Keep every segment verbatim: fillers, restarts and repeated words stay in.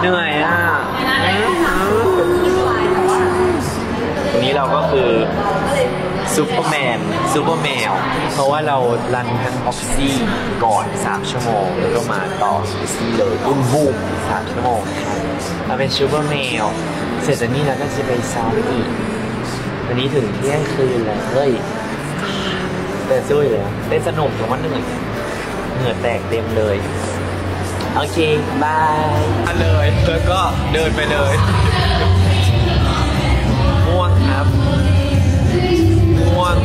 เหนื่อยอ่ะวันนี้เราก็คือซูเปอร์แมนซูเปอร์แมวเพราะว่าเรารันทั้งออกซี่ก่อนสามชั่วโมงแล้วก็มาต่อซี่เลยบุ้มบุ้มสามชั่วโมงเราเป็นซูเปอร์แมวเสร็จจากนี้เราก็จะไปซ้อมอีกวันนี้ถึงเที่ยงคืนแล้วเฮ้ยแต่สู้อยู่แล้วได้สนุกแต่ว่าเหนื่อยเหงื่อแตกเต็มเลยโอเคบายมาเลยแล้วก็เดินไปเลยม่วงครับม่วง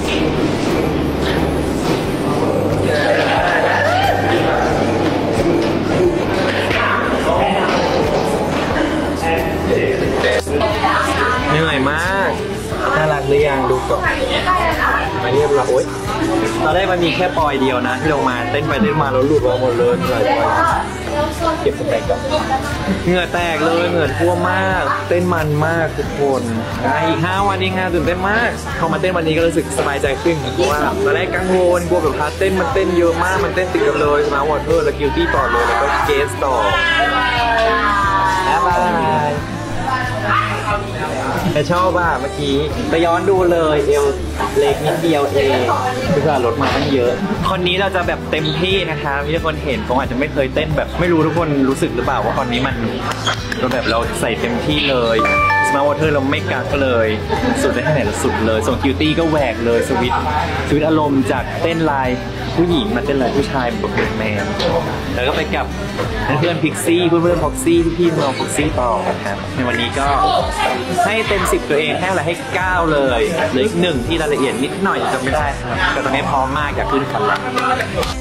เหนื่อยมากน่ารักหรือยังดูก่อนมาเรียบร้อยโอ๊ยตอนแรกมันมีแค่ปอยเดียวนะที่ลงมาเต้นไปเต้นมาแล้วหลุดมาหมดเลยเหนื่อยปอยเก็บสเต็กก่อนเหงื่อแตกเลยเหงื่อท่วมมากเต้นมันมากทุกคนอีกห้าวันเองงานตื่นเต้นมากเข้ามาเต้นวันนี้ก็รู้สึกสบายใจขึ้นเพราะว่าตอนแรกกังวลกลัวแบบพาเต้นมันเต้นเยอะมากมันเต้นติดกันเลยสมาร์ทวอเตอร์แล้วกิลตี้ต่อเลยแล้วก็เกสต่อบ๊ายบายแต่ชอบอ่ะเมื่อกี้ไปย้อนดูเลยเอวเล็กนิดเดียวเองคือรถมาตั้งเยอะคนนี้เราจะแบบเต็มที่นะคะที่ทุกคนเห็นคงอาจจะไม่เคยเต้นแบบไม่รู้ทุกคนรู้สึกหรือเปล่าว่าตอนนี้มันเราแบบเราใส่เต็มที่เลยสมาร์ทวอเตอร์เราไม่กักเลยสุดได้แค่ไหนเราสุดเลยส่วนคิวตี้ก็แหวกเลยสวิตสวิตอารมณ์จากเต้นลายผู้หญิงมาเต้นลายผู้ชายแบบเป็นแมนแล้วก็ไปกับเพื่อนพิกซี่เพื่อนเพื่อนพ็อกซี่พี่ๆน้องพ็อกซี่ต่อครับในวันนี้ก็ให้เต็มสิบตัวเองให้อะไรให้เก้าเลยเหลืออีกหนึ่งที่รายละเอียดนิดหน่อยจำไม่ได้ครับแต่ตอนนี้พร้อมมากอยากขึ้นคันแล้ว